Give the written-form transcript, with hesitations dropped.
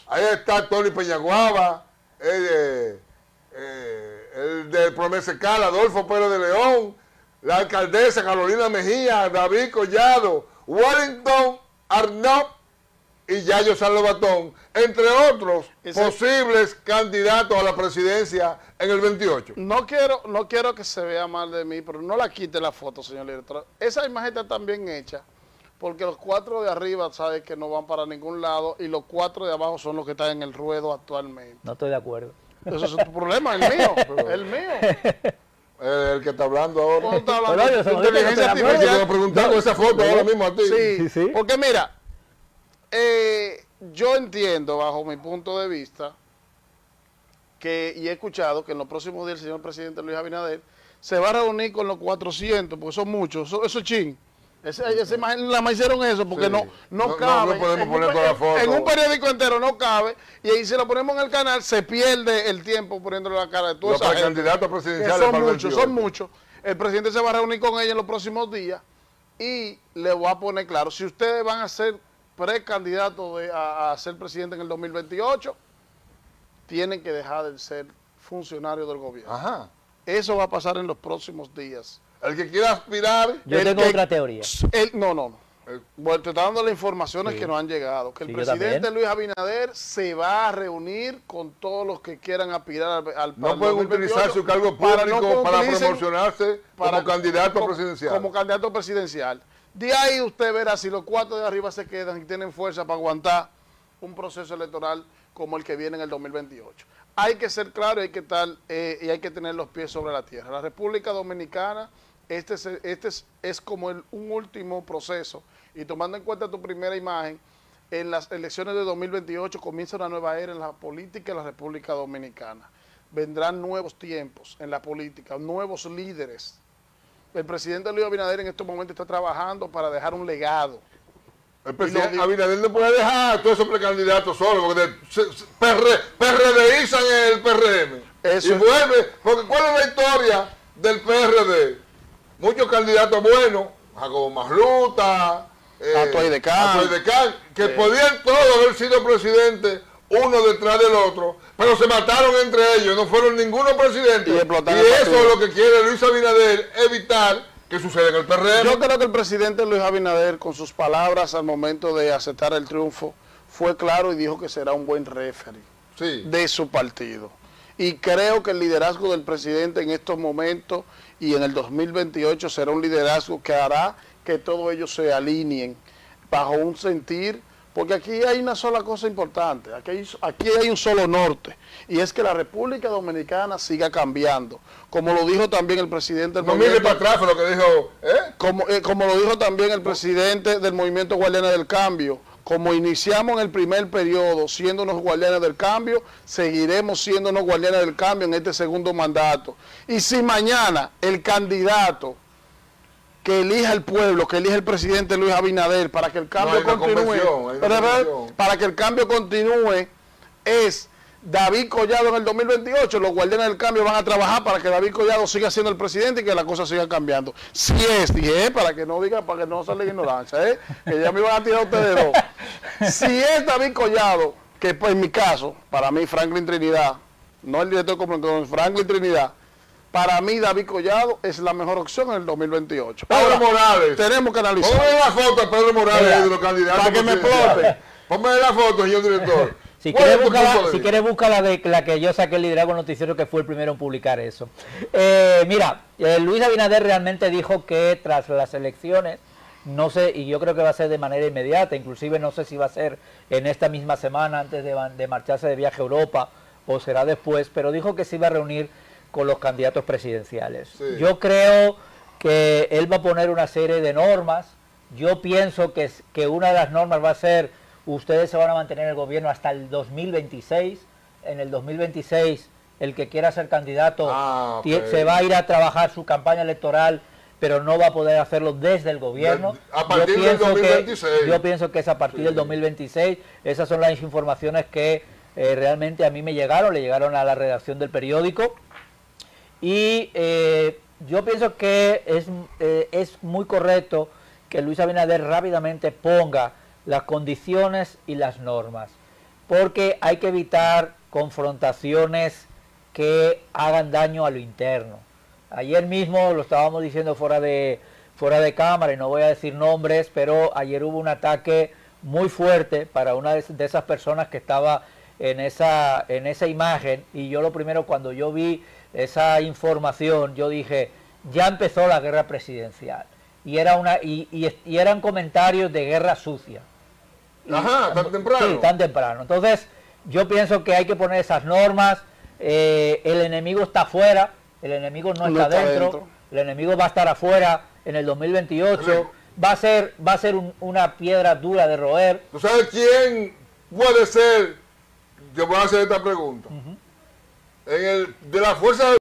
Ahí está Tony Peñaguaba, el de Promesa Cala, Adolfo Pérez de León, la alcaldesa Carolina Mejía, David Collado, Wellington Arnott y Yayo San Lobatón, entre otros posibles candidatos a la presidencia en el 28. No quiero que se vea mal de mí, pero no la quite la foto, señor director. Esa imagen está tan bien hecha, porque los 4 de arriba saben que no van para ningún lado y los 4 de abajo son los que están en el ruedo actualmente. No estoy de acuerdo. Eso es tu problema, el mío, el mío. El que está hablando ahora. ¿Cómo está hablando? Pero Inteligencia artificial. Yo te preguntando esa foto ahora mismo a ti. Sí, porque mira, yo entiendo bajo mi punto de vista y he escuchado que en los próximos días el señor presidente Luis Abinader se va a reunir con los 400, porque son muchos, eso es chin. La más hicieron eso porque Sí. no cabe. No podemos poner toda la foto. En un periódico entero no cabe y ahí si lo ponemos en el canal se pierde el tiempo poniéndole la cara de toda esa gente. Candidatos Que presidenciales son para el muchos, 28. son muchos. El presidente se va a reunir con ella en los próximos días y le voy a poner claro, si ustedes van a ser precandidatos a ser presidente en el 2028, tienen que dejar de ser funcionarios del gobierno. Ajá. Eso va a pasar en los próximos días. El que quiera aspirar... Yo tengo otra teoría. No. Bueno, te está dando las informaciones que nos han llegado. Que el presidente Luis Abinader se va a reunir con todos los que quieran aspirar al No pueden utilizar su cargo público para promocionarse como candidato presidencial. Como candidato presidencial. De ahí usted verá si los 4 de arriba se quedan y tienen fuerza para aguantar un proceso electoral como el que viene en el 2028. Hay que ser claro y hay que tener los pies sobre la tierra. La República Dominicana, este es como un último proceso. Y tomando en cuenta tu primera imagen, en las elecciones de 2028 comienza una nueva era en la política de la República Dominicana. Vendrán nuevos tiempos en la política, nuevos líderes. El presidente Luis Abinader en estos momentos está trabajando para dejar un legado. El presidente Abinader no puede dejar a todos esos precandidatos solos, porque PRDizan el PRM. Eso y vuelve, porque ¿cuál es la historia del PRD? Muchos candidatos buenos, Jacobo Masluta, Atuay de Can, que podían todos haber sido presidentes uno detrás del otro, pero se mataron entre ellos, no fueron ninguno presidente. Y eso es lo que quiere Luis Abinader, evitar que suceda en el PRM. Yo creo que el presidente Luis Abinader, con sus palabras al momento de aceptar el triunfo, fue claro y dijo que será un buen referee de su partido. Y creo que el liderazgo del presidente en estos momentos y en el 2028 será un liderazgo que hará que todos ellos se alineen bajo un sentir, porque aquí hay una sola cosa importante, aquí hay un solo norte, y es que la República Dominicana siga cambiando, como lo dijo también el presidente del movimiento. No mire para atrás, fue lo que dijo, como lo dijo también el presidente del Movimiento Guardianes del Cambio. Como iniciamos en el primer periodo siendo unos guardianes del cambio, seguiremos siendo unos guardianes del cambio en este segundo mandato. Y si mañana el candidato que elija el pueblo, que elija el presidente Luis Abinader para que el cambio continúe, es David Collado en el 2028, los guardianes del cambio van a trabajar para que David Collado siga siendo el presidente y que las cosas sigan cambiando. Si es, dije, para que no diga, para que no salga ignorancia, que ya me iban a tirar ustedes dos. Si es David Collado, que pues, en mi caso, para mí Franklin Trinidad, no el director comunicador, Franklin Trinidad, para mí David Collado es la mejor opción en el 2028. Pedro Morales. Tenemos que analizar. Ponme la foto a Pedro Morales de los candidatos. Para que me explote. Ponme la foto, señor director. Si quieres buscar la que yo saqué el liderazgo noticiero, que fue el primero en publicar eso. Mira, Luis Abinader realmente dijo que tras las elecciones, no sé, y yo creo que va a ser de manera inmediata, inclusive no sé si va a ser en esta misma semana antes de marcharse de viaje a Europa o será después, pero dijo que se iba a reunir con los candidatos presidenciales. Sí. Yo creo que él va a poner una serie de normas. Yo pienso que una de las normas va a ser: ustedes se van a mantener en el gobierno hasta el 2026. En el 2026, el que quiera ser candidato se va a ir a trabajar su campaña electoral, pero no va a poder hacerlo desde el gobierno. A partir del 2026. Yo pienso que es a partir del 2026. Esas son las informaciones que realmente a mí me llegaron, le llegaron a la redacción del periódico. Y yo pienso que es muy correcto que Luis Abinader rápidamente ponga las condiciones y las normas. porque hay que evitar confrontaciones que hagan daño a lo interno. Ayer mismo lo estábamos diciendo fuera de cámara, y no voy a decir nombres, pero ayer hubo un ataque muy fuerte para una de esas personas que estaba en esa imagen, y yo lo primero, cuando yo vi esa información, yo dije, ya empezó la guerra presidencial, y eran comentarios de guerra sucia. Ajá, tan temprano. Sí, tan temprano. Entonces, yo pienso que hay que poner esas normas. El enemigo está afuera, el enemigo no está dentro, el enemigo va a estar afuera en el 2028. Va a ser una piedra dura de roer. ¿Tú sabes quién puede ser? Yo voy a hacer esta pregunta. De la fuerza